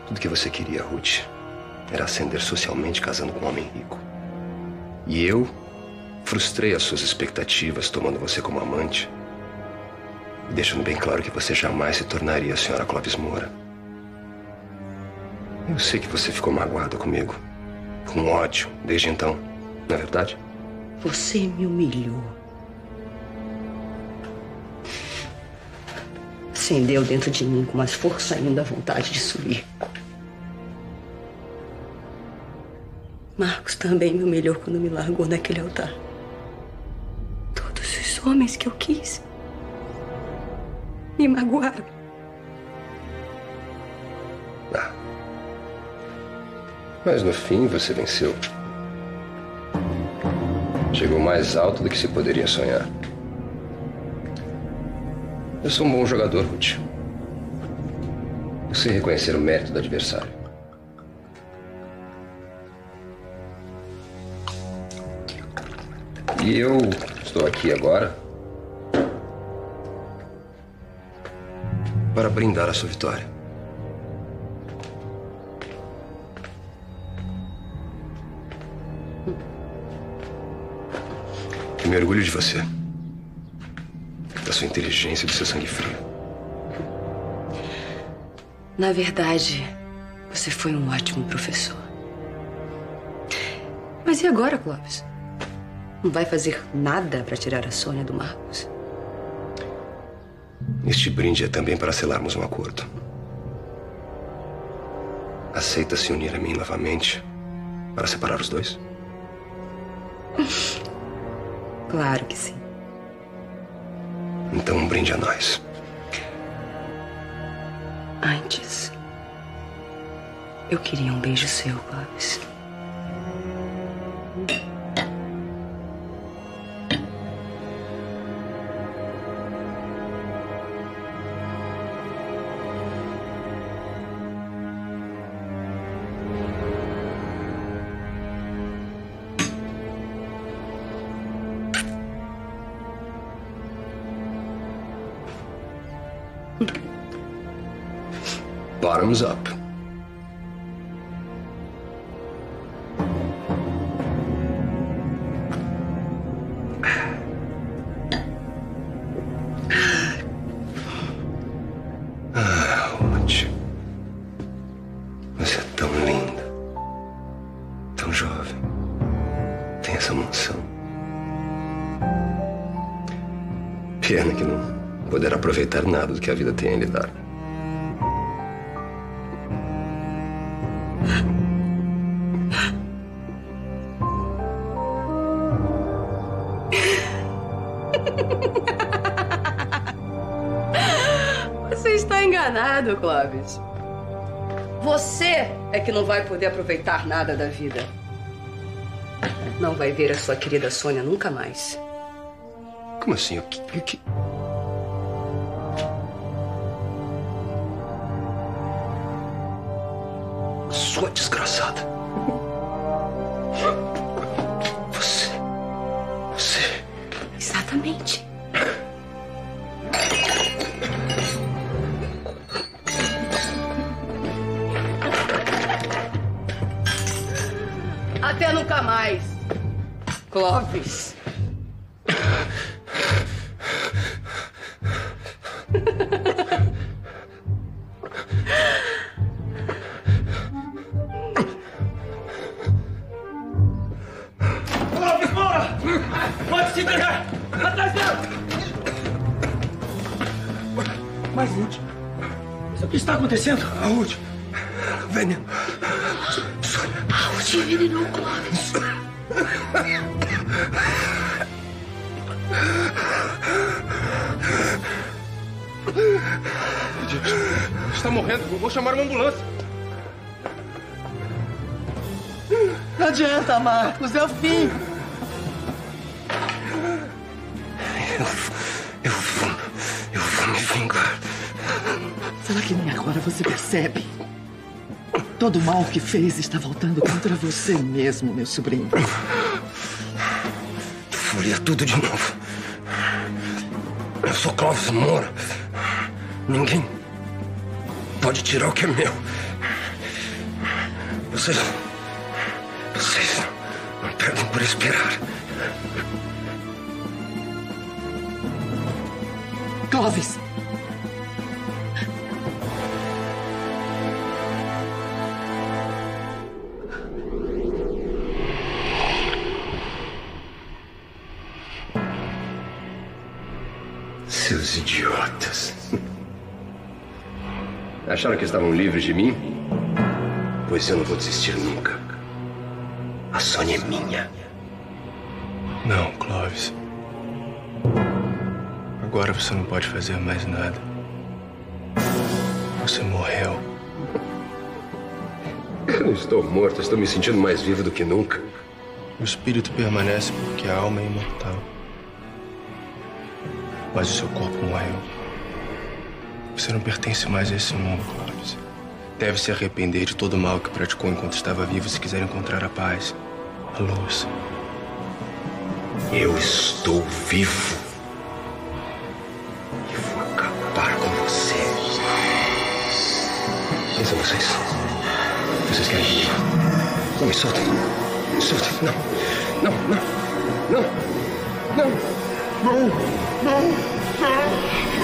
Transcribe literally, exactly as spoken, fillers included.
Tudo que você queria, Ruth, era ascender socialmente casando com um homem rico. E eu frustrei as suas expectativas tomando você como amante e deixando bem claro que você jamais se tornaria a senhora Clovis Moura. Eu sei que você ficou magoada comigo, com ódio desde então, não é verdade? Você me humilhou. Acendeu dentro de mim com mais força ainda a vontade de subir. Marcos também me humilhou quando me largou naquele altar. Todos os homens que eu quis me magoaram. Ah. Mas no fim você venceu. Chegou mais alto do que se poderia sonhar. Eu sou um bom jogador, Ruth. Eu sei reconhecer o mérito do adversário. E eu estou aqui agora para brindar a sua vitória. Eu me orgulho de você, da sua inteligência e do seu sangue frio. Na verdade, você foi um ótimo professor. Mas e agora, Clovis? Não vai fazer nada para tirar a Sônia do Marcos? Este brinde é também para selarmos um acordo. Aceita se unir a mim novamente para separar os dois? Claro que sim. Então um brinde a nós. Antes, eu queria um beijo seu, Clovis. Bottoms up. Ah, Ruth. Você é tão linda. Tão jovem. Tem essa mansão. Pena que não poderá aproveitar nada do que a vida tem a lhe dar. Você está enganado, Clovis. Você é que não vai poder aproveitar nada da vida. Não vai ver a sua querida Sônia nunca mais. Como assim? O que... O que... Sua desgraçada. Você... Você... Exatamente. Até nunca mais, Clovis. Clovis Moura! Pode se entregar! Atrás dela! Mas, Ruth, o que está acontecendo? A Ruth... Veneno. A Ruth envenenou o Clovis. Meu Deus, está morrendo. Eu vou chamar uma ambulância. Não adianta, Marcos, é o fim. Eu, eu vou... Eu vou me vingar. Será que nem agora você percebe? Todo o mal que fez está voltando contra você mesmo, meu sobrinho. Faria tudo de novo. Eu sou Clovis Moura. Ninguém pode tirar o que é meu. Vocês... Vocês não, não perdem por esperar. Clovis! Seus idiotas. Acharam que estavam livres de mim? Pois eu não vou desistir nunca. A Sônia é minha. Não, Clovis. Agora você não pode fazer mais nada. Você morreu. Eu não estou morto, estou me sentindo mais vivo do que nunca. O espírito permanece porque a alma é imortal. Mas o seu corpo morreu. Você não pertence mais a esse mundo, Clovis. Deve se arrepender de todo o mal que praticou enquanto estava vivo se quiser encontrar a paz, a luz. Eu estou vivo. E vou acabar com você. Quem são vocês? Vocês querem ir? Não, me soltem. Me soltem. Não. Não, não. Não. Não. Não, não, não.